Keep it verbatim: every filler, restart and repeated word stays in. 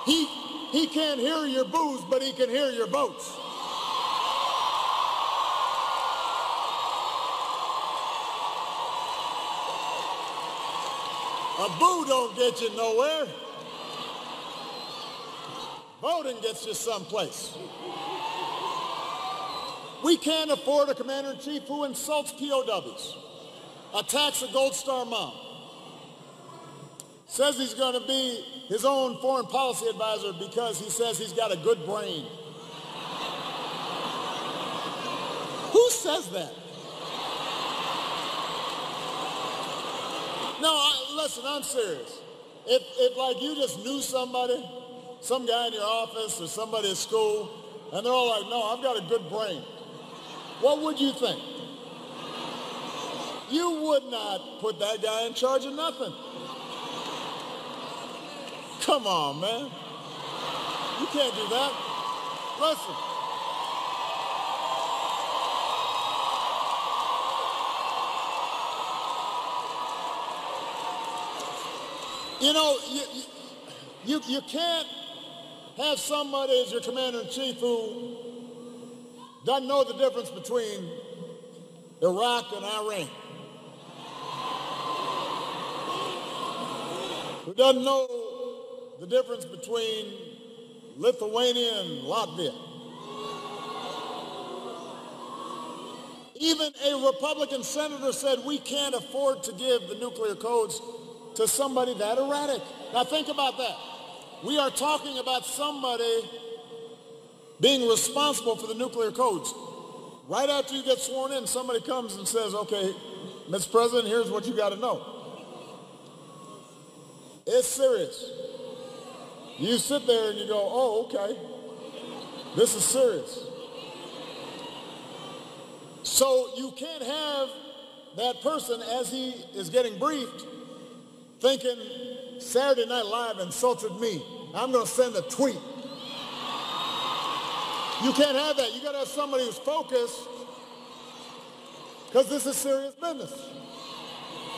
He, he can't hear your boos, but he can hear your boats. A boo don't get you nowhere. Voting gets you someplace. We can't afford a commander-in-chief who insults P O Ws, attacks a Gold Star mom, says he's going to be his own foreign policy advisor because he says he's got a good brain. Who says that? No, I, listen, I'm serious. If, if, like, you just knew somebody, some guy in your office or somebody at school, and they're all like, no, I've got a good brain, what would you think? You would not put that guy in charge of nothing. Come on, man. You can't do that. Listen. You know, you, you, you can't have somebody as your commander-in-chief who doesn't know the difference between Iraq and Iran, who doesn't know the difference between Lithuania and Latvia. Even a Republican senator said we can't afford to give the nuclear codes to somebody that erratic. Now think about that. We are talking about somebody being responsible for the nuclear codes. Right after you get sworn in, somebody comes and says, okay, Mister President, here's what you got to know. It's serious. You sit there and you go, oh, okay, this is serious. So you can't have that person, as he is getting briefed, thinking Saturday Night Live insulted me. I'm going to send a tweet. You can't have that. You got to have somebody who's focused, because this is serious business.